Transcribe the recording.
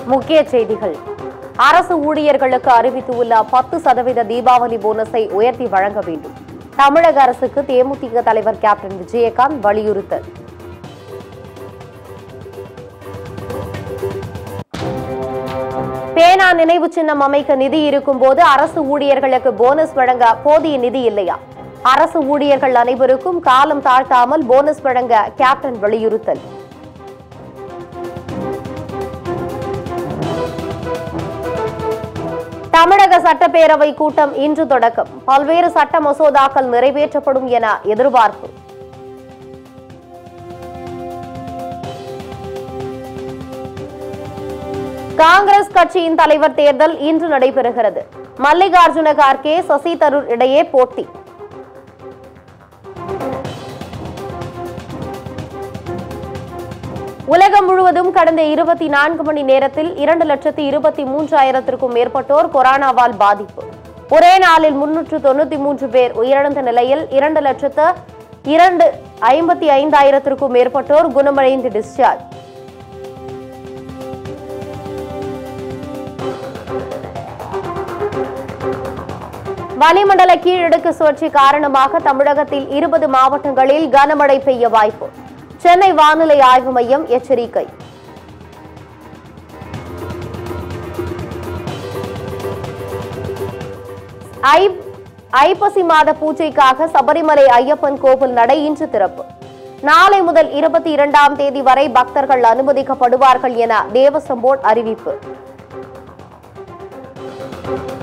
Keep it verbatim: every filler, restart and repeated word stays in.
முக்கிய செய்திகள். அரசு ஊழியர்களுக்கு அறிவித்துள்ள பத்து சதவீத தீபாவளி போனஸை உயர்த்தி வழங்க வேண்டும். தமிழக அரசுக்கு தேமுதிக தலைவர் கேப்டன் விஜயகாந்த் வலியுறுத்தல். பேனா நினைவு சின்னம் அமைக்க நிதி இருக்கும் போது அரசு ஊழியர்களுக்கு போனஸ் வழங்க போதிய நிதி இல்லையா? அரசு ஊழியர்கள் அனைவருக்கும் காலம் தாழ்த்தாமல் போனஸ் வழங்க கேப்டன் வலியுறுத்தல். தமிழக சட்டப்பேரவை கூட்டம் இன்று தொடக்கம். பல்வேறு சட்ட மசோதாக்கள் நிறைவேற்றப்படும் என எதிர்பார்ப்பு. காங்கிரஸ் கட்சியின் தலைவர் தேர்தல் இன்று நடைபெறுகிறது. மல்லிகார்ஜுன கார்கே, சசி தரூர் இடையே போட்டி. உலகம் முழுவதும் கடந்த இருபத்தி நான்கு மணி நேரத்தில் இரண்டு லட்சத்தி இருபத்தி மூன்றாயிரத்திற்கும் மேற்பட்டோர் கொரோனாவால் பாதிப்பு. ஒரே நாளில் முன்னூற்று தொண்ணூத்தி மூன்று பேர் உயிரிழந்த நிலையில் இரண்டு லட்சத்து இரண்டு ஐம்பத்தி ஐந்தாயிரத்திற்கும் மேற்பட்டோர் குணமடைந்து டிஸ்சார்ஜ். வளிமண்டல கீழடுக்கு சுழற்சி காரணமாக தமிழகத்தில் இருபது மாவட்டங்களில் கனமழை பெய்ய வாய்ப்பு. சென்னை வானிலை ஆய்வு மையம் எச்சரிக்கை. ஐப்பசி மாத பூஜைக்காக சபரிமலை ஐயப்பன் கோவில் நடை இன்று திறப்பு. நாளை முதல் இருபத்தி இரண்டாம் தேதி வரை பக்தர்கள் அனுமதிக்கப்படுவார்கள் என தேவசம் போர்டு அறிவிப்பு.